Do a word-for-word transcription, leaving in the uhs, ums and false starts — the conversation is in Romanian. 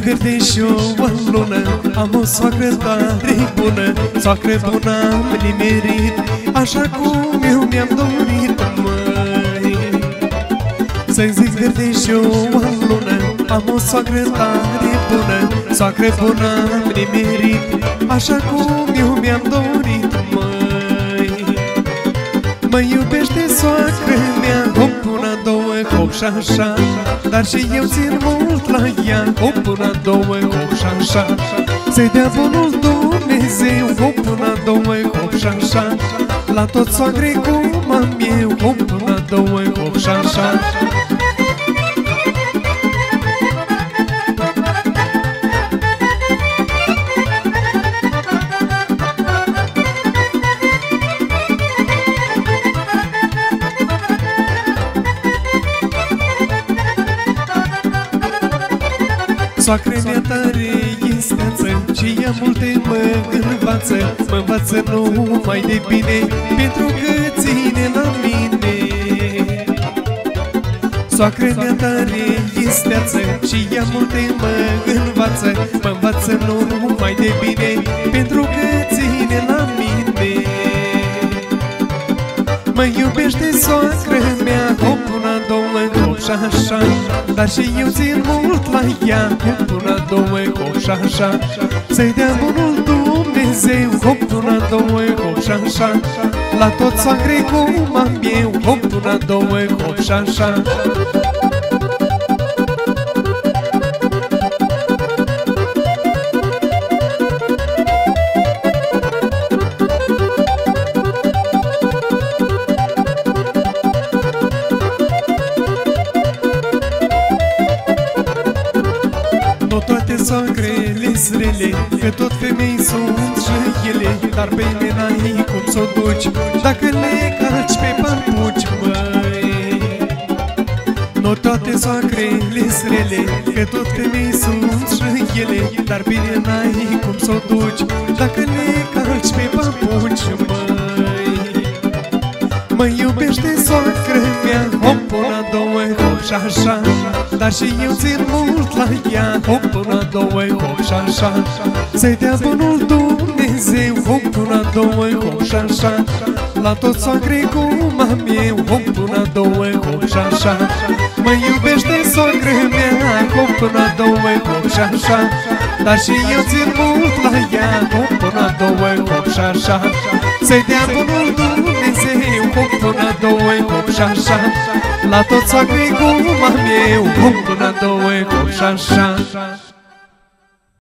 verde și o lună, am o soacră tare bună, soacră bună am nimerit, așa cum eu mi-am dorit, măi. Să-i zic verde și o lună, am o soacră tare bună, soacră bună am nimerit, așa cum eu mi-am dorit, măi. Mă iubește soacră mea, hop până două, hop și așa, dar și eu țin mult la ea, hop până două, hop și așa. Să-i dea bunul Dumnezeu, hop până două, hop și așa, la tot soacre cum am eu, hop până două, hop și așa. Soacre mea tare isteață și ea multe mă învață, mă învață numai de bine, pentru că ține la mine. Soacre mea tare isteață și ea multe mă învață, mă învață numai de bine, pentru că ține la mine. Mă iubește soacră mea, hop până două, hop și așa, dar și eu țin mult la ea, hop până două, hop și așa. Să-i dea bunul Dumnezeu, hop până două, hop și așa, la tot soacre cum am eu, hop până două, hop și așa. Nu toate soacrele-s rele, că tot femei sunt și ele, dar pe mine n-ai cum s-o duci dacă le calci pe papuci, măi. Nu toate soacrele-s rele, că tot femei sunt și ele, dar bine n-ai cum s-o duci dacă le calci pe papuci, măi. Mă iubește soacră mea, hop până două, hop și așa, dar și eu țin mult la ea, hop până două, hop și așa. Să-i dea bunul Dumnezeu, hop până două, hop și așa, la tot soacre cum am eu, hop până două, hop și așa. Mă iubește soacră mea, hop până două, hop și așa, dar și eu țin mult la ea, hop până două, hop și așa. Să-i dea bunul Dumnezeu, hop până două, hop și așa, la tot soacre cum am eu, hop până două, hop și așa.